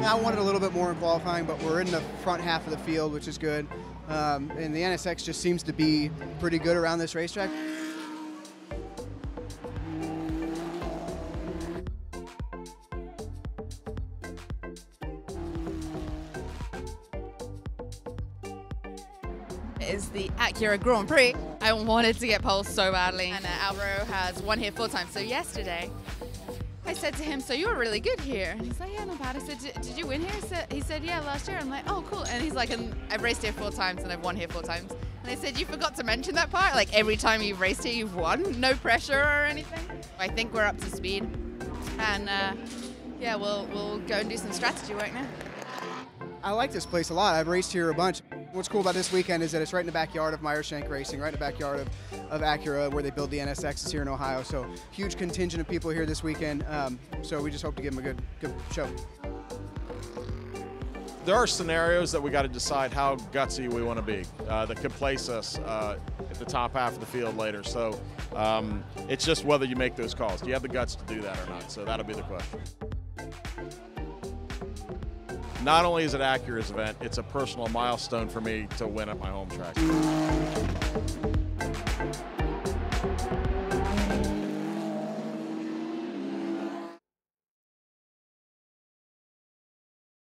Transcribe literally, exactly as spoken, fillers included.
I wanted a little bit more in qualifying, but we're in the front half of the field, which is good. Um, and the N S X just seems to be pretty good around this racetrack. Is the Acura Grand Prix. I wanted to get pole so badly, and uh, Alvaro has won here four times. So yesterday, I said to him, "So you were really good here," and he's like, "Yeah, not bad." I said, "Did you win here?" He said, he said, "Yeah, last year." I'm like, "Oh, cool." And he's like, and "I've raced here four times, and I've won here four times." And I said, "You forgot to mention that part. Like every time you've raced here, you've won. No pressure or anything." I think we're up to speed, and uh, yeah, we'll we'll go and do some strategy work now. I like this place a lot. I've raced here a bunch. What's cool about this weekend is that it's right in the backyard of Meyershank Racing, right in the backyard of, of Acura, where they build the N S Xs here in Ohio. So huge contingent of people here this weekend. Um, so we just hope to give them a good, good show. There are scenarios that we got to decide how gutsy we want to be uh, that could place us uh, at the top half of the field later. So um, it's just whether you make those calls. Do you have the guts to do that or not? So that'll be the question. Not only is it Acura's event, it's a personal milestone for me to win at my home track.